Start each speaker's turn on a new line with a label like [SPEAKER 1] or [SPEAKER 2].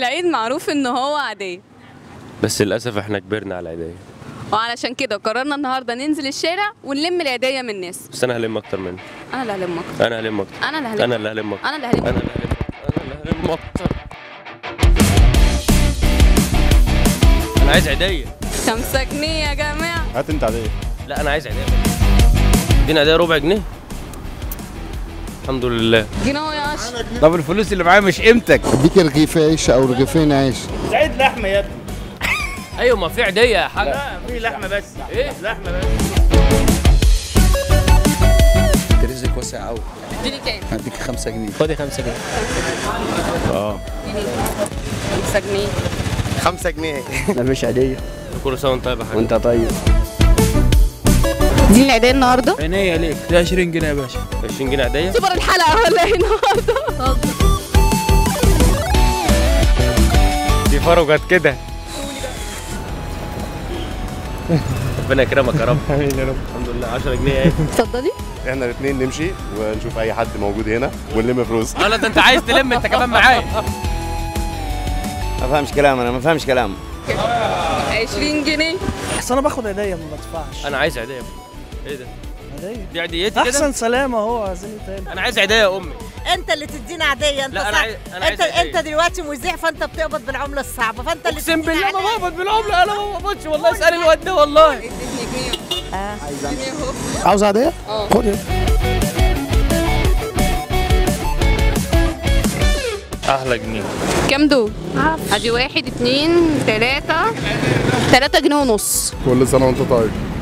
[SPEAKER 1] العيد معروف ان هو عادية،
[SPEAKER 2] بس للاسف احنا كبرنا على العيديه،
[SPEAKER 1] وعلشان كده قررنا النهارده ننزل الشارع ونلم العيدية من الناس.
[SPEAKER 2] بس انا هلم اكتر منك.
[SPEAKER 1] انا اللي هلم اكتر.
[SPEAKER 2] انا هلم اكتر.
[SPEAKER 1] انا اللي هلم.
[SPEAKER 2] انا اللي هلم اكتر.
[SPEAKER 1] انا اللي هلم.
[SPEAKER 2] انا اللي هلم اكتر. انا عايز عيديه.
[SPEAKER 1] 5 جنيه يا جماعة.
[SPEAKER 3] هات انت عاديه.
[SPEAKER 2] لا انا عايز عيديه. اديني عيديه ربع جنيه. الحمد لله.
[SPEAKER 1] جنيه يا اشرف.
[SPEAKER 3] طب الفلوس اللي معايا مش قيمتك.
[SPEAKER 4] اديك رغيف عيش او رغيفين عيش.
[SPEAKER 5] عيد لحمه يا ابني.
[SPEAKER 2] ايوه ما في عيديه يا حاج.
[SPEAKER 5] لا في لحمه بس.
[SPEAKER 2] ايه؟
[SPEAKER 5] لحمه بس.
[SPEAKER 4] رزقك واسع قوي.
[SPEAKER 1] اديني كام؟
[SPEAKER 4] هديك 5 جنيه.
[SPEAKER 2] خدي 5 جنيه.
[SPEAKER 3] اه
[SPEAKER 1] 5 جنيه.
[SPEAKER 4] 5 جنيه.
[SPEAKER 6] مفيش عيدية.
[SPEAKER 2] كل سنه وانت طيب يا حاج.
[SPEAKER 6] وانت طيب.
[SPEAKER 1] دي العيدية النهارده؟
[SPEAKER 6] عينيا ليك، ده 20 جنيه يا باشا.
[SPEAKER 2] 20 جنيه عيديه.
[SPEAKER 1] سوبر الحلقة ولا ايه النهارده؟
[SPEAKER 2] دي فرجت كده. ربنا يكرمك يا رب. امين يا رب. الحمد لله 10 جنيه اهي.
[SPEAKER 1] اتفضلي.
[SPEAKER 3] احنا الاثنين نمشي ونشوف اي حد موجود هنا ونلم فلوس.
[SPEAKER 2] لا ده انت عايز تلم انت كمان معايا.
[SPEAKER 6] ما فهمش كلام، انا ما فهمش كلام.
[SPEAKER 1] 20 جنيه.
[SPEAKER 7] اصل انا باخد عيديا ما بدفعش.
[SPEAKER 2] انا عايز عيديه. ايه ده؟
[SPEAKER 7] عيديا
[SPEAKER 2] دي عيديتي كده؟
[SPEAKER 7] احسن سلامه اهو. عايزين ايه تاني؟
[SPEAKER 2] انا عايز عيديه يا امي.
[SPEAKER 8] انت اللي تدينا عاديه. انت
[SPEAKER 2] لا
[SPEAKER 8] صح.
[SPEAKER 2] انا عايز
[SPEAKER 8] انت دلوقتي مذيع، فانت بتقبض بالعمله الصعبه، فانت اللي
[SPEAKER 2] اقسم
[SPEAKER 8] تدينا
[SPEAKER 2] بالله ما
[SPEAKER 8] عادية.
[SPEAKER 2] بقبض بالعمله. انا ما بقبضش والله. اسال الواد ده والله.
[SPEAKER 1] اديتني جنيه.
[SPEAKER 7] عاوز عاديه؟ خد ايه؟
[SPEAKER 2] احلى جنيه.
[SPEAKER 1] كام دول؟ ادي 1 2 3 3 جنيه ونص.
[SPEAKER 3] كل سنه وانت طيب.